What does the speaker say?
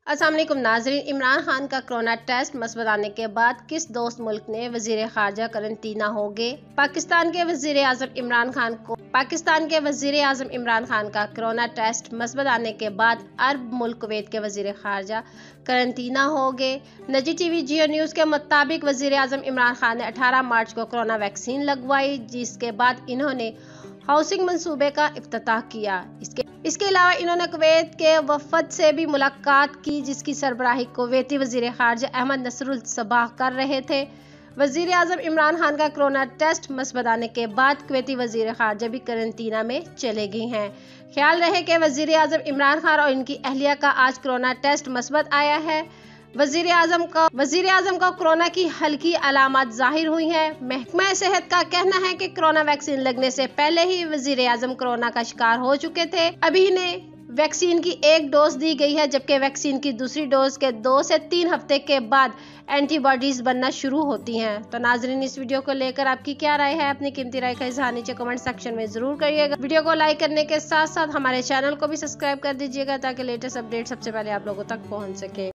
अस्सलाम वालेकुम नाज़रीन। इमरान खान का कोरोना टेस्ट मस्बत आने के बाद किस दोस्त मुल्क ने वज़ीर ख़ारजा करंटीना हो गए। पाकिस्तान के वज़ीर आज़म इमरान खान का कोरोना टेस्ट मस्बत आने के बाद अरब मुल्क कुवैत के वज़ीर ख़ारजा करंटीना हो गए। निजी टीवी जियो न्यूज़ के मुताबिक वज़ीर आज़म इमरान खान ने 18 मार्च को कोरोना वैक्सीन लगवाई, जिसके बाद इन्होंने हाउसिंग मंसूबे का इफ्तिताह किया। इसके अलावा इन्होंने कुवैत के वफद से भी मुलाकात की, जिसकी सरबराही कुवैती वज़ीर ख़ारजा अहमद नसरुल सबाह कर रहे थे। वज़ीर आज़म इमरान खान का कोरोना टेस्ट मस्बत आने के बाद कुवैती वज़ीर ख़ारजा भी करंटीना में चले गई हैं। ख्याल रहे कि वज़ीर आज़म इमरान खान और इनकी अहलिया का आज कोरोना टेस्ट मस्बत आया है। वज़ीर आज़म को कोरोना की हल्की अलामत जाहिर हुई हैं। महकमा सेहत का कहना है कि कोरोना वैक्सीन लगने से पहले ही वज़ीर आज़म कोरोना का शिकार हो चुके थे। अभी इन्हें वैक्सीन की एक डोज दी गई है, जबकि वैक्सीन की दूसरी डोज के 2 से 3 हफ्ते के बाद एंटीबॉडीज बनना शुरू होती हैं। तो नाजरीन, इस वीडियो को लेकर आपकी क्या राय है? अपनी कीमती राय का इज़हार नीचे कमेंट सेक्शन में जरूर करिएगा। वीडियो को लाइक करने के साथ साथ हमारे चैनल को भी सब्सक्राइब कर दीजिएगा, ताकि लेटेस्ट अपडेट सबसे पहले आप लोगों तक पहुंच सके।